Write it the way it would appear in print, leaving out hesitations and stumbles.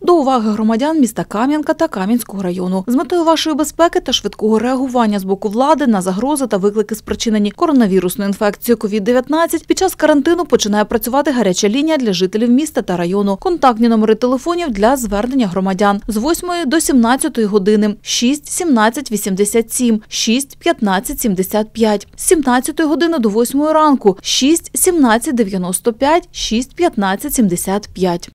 До уваги громадян міста Кам'янка та Кам'янського району. З метою вашої безпеки та швидкого реагування з боку влади на загрози та виклики, спричинені коронавірусною інфекцією COVID-19, під час карантину починає працювати гаряча лінія для жителів міста та району. Контактні номери телефонів для звернення громадян з 8 до 17 години 6 17 87, 6 15 75, з 17 години до 8 ранку 6 17 95, 6 15 75.